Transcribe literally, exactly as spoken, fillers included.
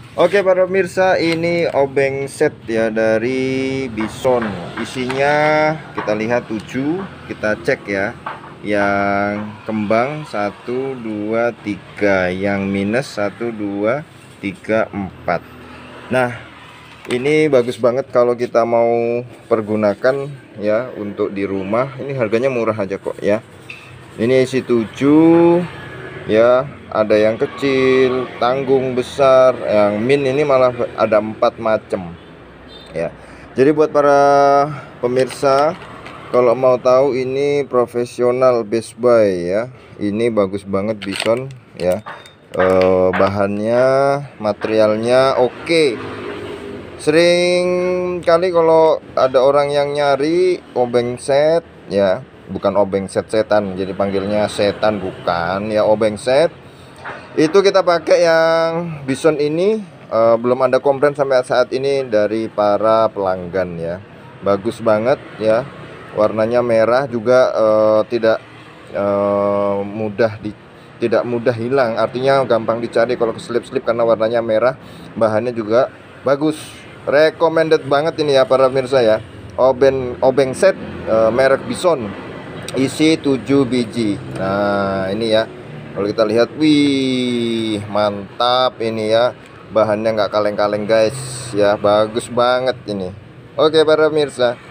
Oke para pemirsa, ini obeng set ya dari Bison. Isinya kita lihat tujuh, kita cek ya. Yang kembang satu, dua, tiga, yang minus satu, dua, tiga, empat. Nah, ini bagus banget kalau kita mau pergunakan ya untuk di rumah. Ini harganya murah aja kok ya. Ini isi tujuh ya, ada yang kecil, tanggung, besar, yang min ini malah ada empat macam ya. Jadi buat para pemirsa, kalau mau tahu ini profesional Best Buy ya, ini bagus banget Bison ya. eh, bahannya, materialnya oke. Sering kali kalau ada orang yang nyari obeng set ya, bukan obeng set setan, jadi panggilnya setan bukan ya, obeng set itu kita pakai yang Bison ini. eh, belum ada komplain sampai saat ini dari para pelanggan ya. Bagus banget ya, warnanya merah juga, eh, tidak eh, mudah di tidak mudah hilang, artinya gampang dicari kalau keselip-selip karena warnanya merah. Bahannya juga bagus, recommended banget ini ya para pemirsa ya. Obeng obeng set eh, merek Bison, isi tujuh biji. Nah ini ya, kalau kita lihat, wih mantap ini ya, bahannya nggak kaleng-kaleng guys ya, bagus banget ini. Oke para pemirsa,